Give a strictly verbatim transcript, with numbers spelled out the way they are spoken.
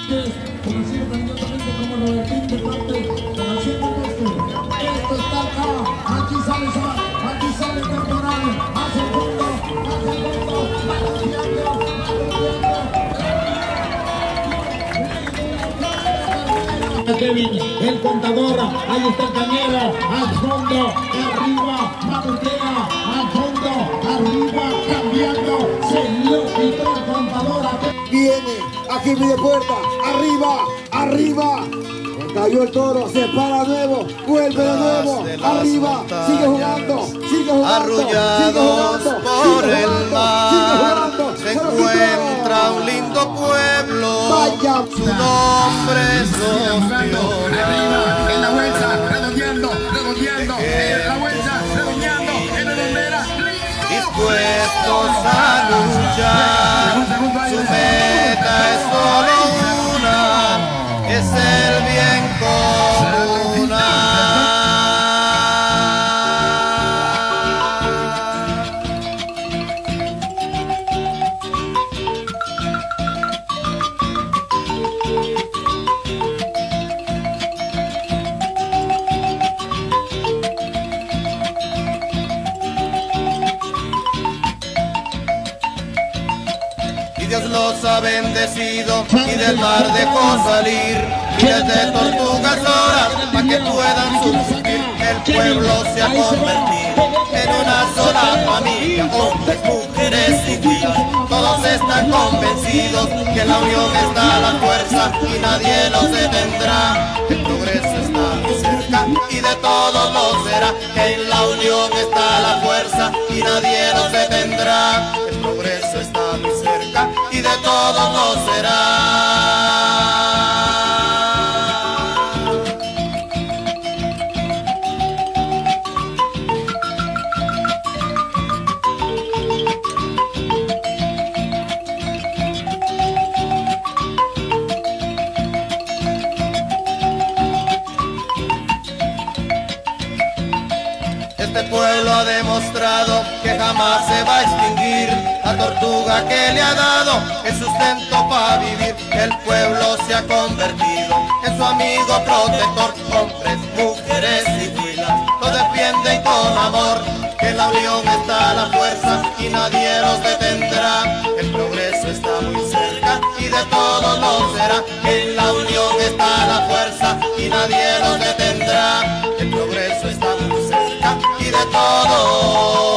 Vázquez, conocido cariñosamente como Robertín de parte de la Hacienda Este. Esto está acá, aquí sale, aquí sale temporal, hace el fondo, hace el fondo, va golpeando, va golpeando. Kevin, el contador, ahí está el Cañera, al fondo, arriba, mabutea, al fondo, arriba, cambiando, se lo quitó el contador. Viene, aquí pide puerta, arriba, arriba, cayó el toro, se para nuevo, vuelve de nuevo, arriba, sigue jugando, sigue jugando, arrullados sigue jugando, por sigue el jugando, mar, sigue jugando, se se lo encuentra quitó. un lindo pueblo, Vaya. su nombre es Arriba, en la vuelta, redondeando, redondeando, en la vuelta, redondeando, en la bandera, dispuestos a luchar, su meta es solo una, es el bien comunal. Dios los ha bendecido y del mar dejó salir miles de tortugas horas para que puedan subsistir. El pueblo se ha convertido en una sola familia, hombres, mujeres y niños. Todos están convencidos que en la unión está la fuerza y nadie los detendrá. El progreso está muy cerca y de todos lo será. En la unión está la fuerza y nadie los detendrá. El progreso está muy cerca y de todos lo será. Este pueblo ha demostrado que jamás se va a extinguir la tortuga que le ha dado el sustento para vivir. El pueblo se ha convertido en su amigo protector. Hombres, mujeres y huilas lo defienden con amor. Que en la unión está la fuerza y nadie los detendrá. El progreso está muy cerca y de todos lo será. En la unión está la fuerza y nadie los detendrá. El progreso está muy cerca y de todos